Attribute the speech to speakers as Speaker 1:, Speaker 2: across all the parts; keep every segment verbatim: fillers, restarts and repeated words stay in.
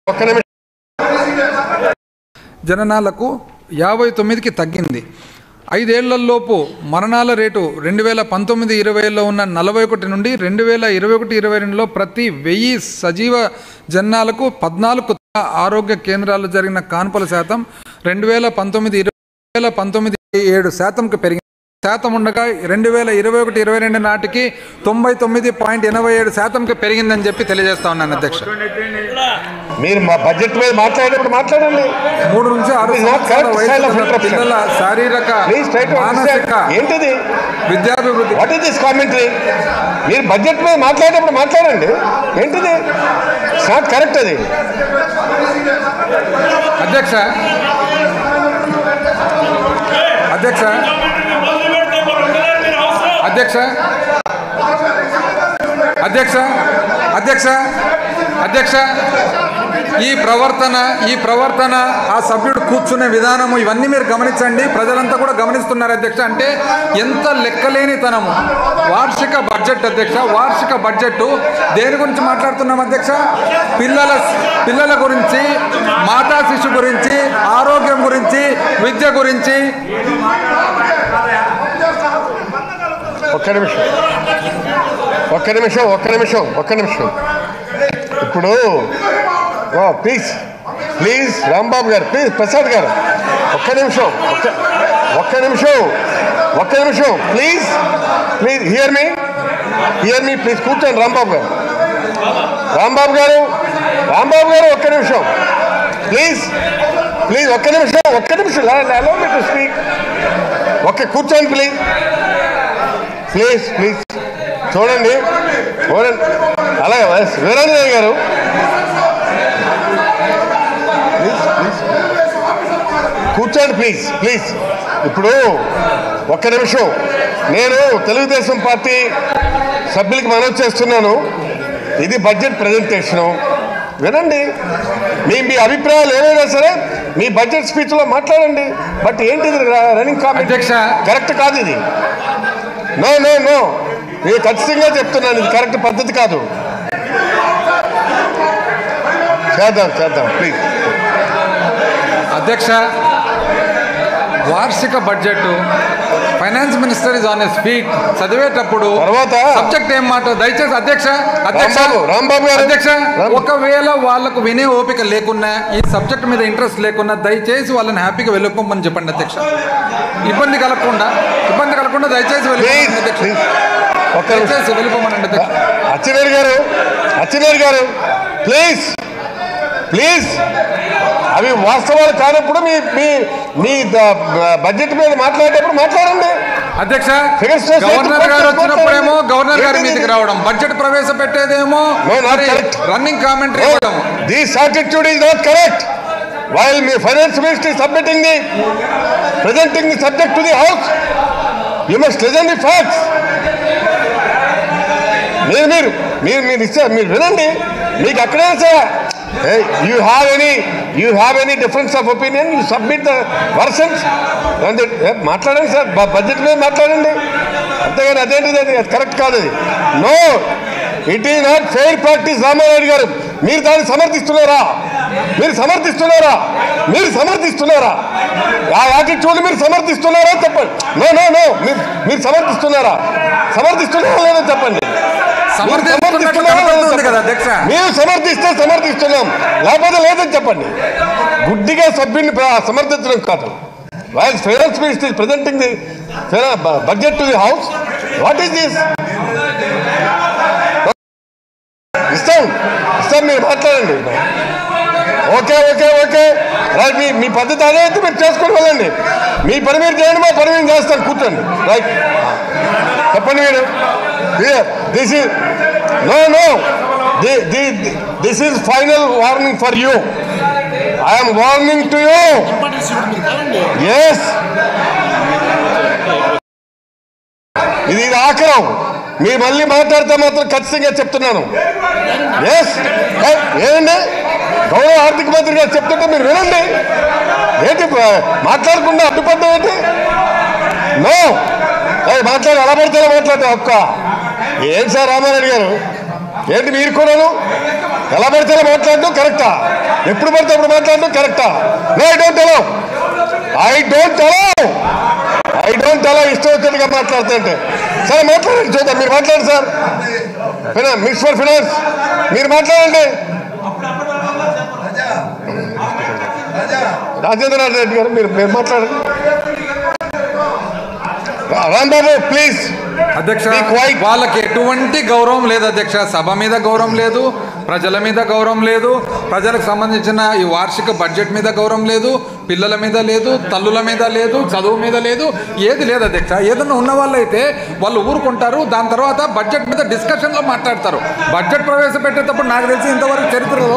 Speaker 1: జననాలకు యాభై తొమ్మిదికి తగ్గింది. ఐదేళ్లలోపు మరణాల రేటు రెండు వేల పంతొమ్మిది ఇరవైలో ఉన్న నలభై ఒకటి నుండి రెండు వేల ఇరవై ఒకటి ఇరవై రెండులో ప్రతి వెయ్యి సజీవ జనాలకు పద్నాలుగు ఆరోగ్య కేంద్రాల్లో జరిగిన కాన్పుల శాతం రెండు వేల పంతొమ్మిది ఇరవై వేల పంతొమ్మిది ఏడు శాతంకు పెరిగింది. శాతం ఉండగా రెండు వేల ఇరవై ఒకటి ఇరవై రెండు నాటికి తొంభై తొమ్మిది పాయింట్ ఎనభై ఏడు శాతంకి పెరిగిందని చెప్పి తెలియజేస్తా ఉన్నాను అధ్యక్ష.
Speaker 2: మీరు మా బడ్జెట్ మీద మాట్లాడేటప్పుడు మాట్లాడండి.
Speaker 1: మూడు నుంచి ఆరు పిల్లల శారీరక మానసిక
Speaker 2: ఏంటిది
Speaker 1: విద్యాభివృద్ధి
Speaker 2: వాట్ ఈస్ దిస్ కామెంటరీ? మీరు బడ్జెట్ మీద మాట్లాడేటప్పుడు మాట్లాడండి. ఏంటిది నాట్ కరెక్ట్ అది
Speaker 1: అధ్యక్ష. అధ్యక్ష అధ్యక్ష అధ్యక్ష అధ్యక్ష అధ్యక్ష ఈ ప్రవర్తన ఈ ప్రవర్తన ఆ సభ్యుడు కూర్చునే విధానము ఇవన్నీ మీరు గమనించండి. ప్రజలంతా కూడా గమనిస్తున్నారు అధ్యక్ష. అంటే ఎంత లెక్కలేనితనము. వార్షిక బడ్జెట్ అధ్యక్ష, వార్షిక బడ్జెట్ దేని గురించి మాట్లాడుతున్నాం అధ్యక్ష? పిల్లల పిల్లల గురించి, మాతా శిశు గురించి, ఆరోగ్యం గురించి, విద్య గురించి.
Speaker 2: ఒక్క నిమిషం ఒక్క నిమిషం ఒక్క నిమిషం ఒక్క నిమిషం ఇప్పుడు ప్లీజ్ ప్లీజ్ రాంబాబు గారు, ప్లీజ్ ప్రసాద్ గారు ఒక్క నిమిషం ఒక్క ఒక్క నిమిషం ఒక్క నిమిషం please please hear me hear me please కూర్చోండి. రాంబాబు గారు రాంబాబు గారు రాంబాబు గారు ఒక్క నిమిషం ప్లీజ్ ప్లీజ్ ఒక్క నిమిషం ఒక్క నిమిషం అలౌ మీ టు స్పీక్. ఒక్క కూర్చోండి ప్లీజ్ ప్లీజ్ ప్లీజ్ చూడండి చూడండి అలాగే వీరేంద్ర గారు ప్లీజ్ ప్లీజ్ కూర్చోండి ప్లీజ్ ప్లీజ్. ఇప్పుడు ఒక్క నిమిషం నేను తెలుగుదేశం పార్టీ సభ్యులకి మనవి చేస్తున్నాను. ఇది బడ్జెట్ ప్రజెంటేషను, వినండి. మీ మీ అభిప్రాయాలు ఏమైనా సరే మీ బడ్జెట్ స్పీచ్లో మాట్లాడండి. బట్ ఏంటిది రన్నింగ్ కామెంట్ కరెక్ట్ కాదు ఇది. నో నో నో నేను ఖచ్చితంగా చెప్తున్నాను, ఇది కరెక్ట్ పద్ధతి కాదు. చేద్దాం చేద్దాం ప్లీజ్.
Speaker 1: అధ్యక్ష, వార్షిక budget finance minister is on a speak చదివేటప్పుడు
Speaker 2: తర్వాత
Speaker 1: సబ్జెక్ట్ ఏం మాట దయచేసి అధ్యక్ష అధ్యక్ష
Speaker 2: రాంబాబు గారు
Speaker 1: అధ్యక్ష ఒకవేళ వాళ్ళకు వినే ఓపిక లేకున్నా, ఈ సబ్జెక్ట్ మీద ఇంట్రెస్ట్ లేకున్నా దయచేసి వాళ్ళని హ్యాపీగా వెళ్ళిపోమని చెప్పండి అధ్యక్ష. ఇబ్బంది కలగకుండా ఇబ్బంది కలగకుండా దయచేసి వెళ్ళిపోమని అధ్యక్ష. దయచేసి వెళ్ళిపోమనండి అధ్యక్ష.
Speaker 2: అచ్చెన్నాయుడు గారు అచ్చెన్నాయుడు గారు ప్లీజ్ ప్లీజ్ అవి వాస్తవాలు కానప్పుడు మీ మీ మీ బడ్జెట్ మీద మాట్లాడేటప్పుడు మాట్లాడండి
Speaker 1: అధ్యక్ష. గవర్నర్ గారు వచ్చినప్పుడేమో గవర్నర్ గారి మీదకి రావడం, బడ్జెట్ ప్రవేశపెట్టేదేమో రన్నింగ్ కామెంటరీ ఇవ్వడం.
Speaker 2: This attitude is not correct. While మీ finance minister submitting the presenting the subject to the house, you must listen the facts. మీరు మీరు మీరు మీరు ఇచ్చా మీరు వినండి. మీకు అక్కడే sir you have any you have any difference of opinion, you submit the versions. మాట్లాడండి సార్, బడ్జెట్ మీద మాట్లాడండి. అంతేగాని అదేంటిది అది కరెక్ట్ కాదు. అది no, it is not fair practice. Ramarayudu గారు మీరు దాన్ని సమర్థిస్తున్నారా? మీరు సమర్థిస్తున్నారా? మీరు సమర్థిస్తున్నారా? ఆ యాటిట్యూడ్ మీరు సమర్థిస్తున్నారా చెప్పండి. నో నో నో మీరు మీరు సమర్థిస్తున్నారా? సమర్థిస్తున్నారా లేదో చెప్పండి. మీరు సమర్థిస్తే సమర్థిస్తున్నాం, లేకపోతే లేదని చెప్పండి. గుడ్డిగా సభ్యుని సమర్థించడం కాదు. While finance minister presenting the budget to the house, what is this? ఇస్తాం ఇస్తాం మీరు మాట్లాడండి. Okay okay okay right. మీ మీ పద్ధతి అదే అయితే మీరు చేసుకొని వెళ్ళండి. మీ పని మీరు చేయండి, మా పని మేము చేస్తాం. కూర్చోండి. రైట్ చెప్పండి మీరు. This is no no this is final warning for you. I'm warning to you. Yes, ఇది ఇది ఆఖరం. మీరు మళ్ళీ మాట్లాడితే మాత్రం ఖచ్చితంగా చెప్తున్నాను. ఎస్ ఏంటండి, గౌరవ ఆర్థిక మంత్రి గారు చెప్తుంటే మీరు వినండి. ఏంటి మాట్లాడకుండా అడ్డుపడ్డా ఏంటి? నో మాట్లాడి అలా పడితే మాట్లాడతా ఒక్క. ఏం సార్ రామారాయుడు గారు, ఏంటి మీరు కూడాను ఎలా పడితే అలా మాట్లాడడం కరెక్టా? ఎప్పుడు పడితే అప్పుడు మాట్లాడడం కరెక్టా? No, I don't allow I don't allow I don't allow ఇష్టం వచ్చినట్టుగా మాట్లాడుతుంటే. సరే మాట్లాడండి, చూద్దాం. మీరు మాట్లాడండి sir. Finance minister for finance మీరు మాట్లాడండి. రాజేంద్రనాథ్ రెడ్డి గారు మీరు మీరు మాట్లాడండి. రాంబాబు ప్లీజ్.
Speaker 1: అధ్యక్ష, వాళ్ళకి ఎటువంటి గౌరవం లేదు అధ్యక్ష. సభ మీద గౌరవం లేదు, ప్రజల మీద గౌరవం లేదు, ప్రజలకు సంబంధించిన ఈ వార్షిక బడ్జెట్ మీద గౌరవం లేదు, పిల్లల మీద లేదు, తల్లుల మీద లేదు, చదువు మీద లేదు, ఏది లేదు అధ్యక్ష. ఏదన్నా ఉన్న వాళ్ళైతే వాళ్ళు ఊరుకుంటారు, దాని తర్వాత బడ్జెట్ మీద డిస్కషన్లో మాట్లాడతారు. బడ్జెట్ ప్రవేశపెట్టేటప్పుడు నాకు తెలిసి ఇంతవరకు చరిత్రలో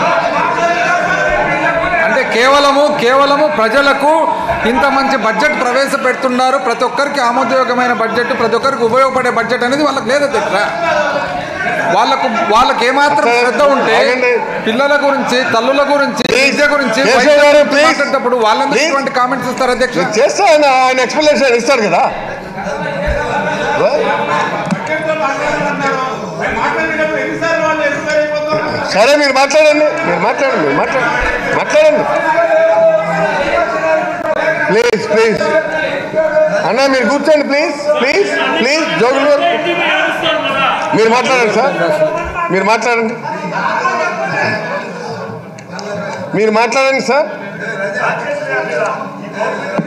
Speaker 1: అంటే కేవలము కేవలము ప్రజలకు ఇంత మంచి బడ్జెట్ ప్రవేశపెడుతున్నారు, ప్రతి ఒక్కరికి ఆమోదయోగ్యమైన బడ్జెట్, ప్రతి ఒక్కరికి ఉపయోగపడే బడ్జెట్ అనేది వాళ్ళకి లేదు అధ్యక్ష. వాళ్ళకు వాళ్ళకి ఏమాత్రం శ్రద్ధ ఉంటే పిల్లల గురించి, తల్లుల గురించి, విద్య గురించి మాట్లాడేటప్పుడు వాళ్ళందరూ ఇటువంటి కామెంట్స్ ఇస్తారు అధ్యక్ష.
Speaker 2: చేస్తా ఆయన ఎక్స్ప్లెనేషన్ ఇస్తారు కదా. సరే మీరు మాట్లాడండి, మీరు మాట్లాడండి, మీరు మాట్లాడండి మాట్లాడండి ప్లీజ్ ప్లీజ్ అన్న మీరు కూర్చోండి ప్లీజ్ ప్లీజ్ ప్లీజ్ జోగులు గారు మీరు మాట్లాడండి సార్. మీరు మాట్లాడండి మీరు మాట్లాడండి సార్.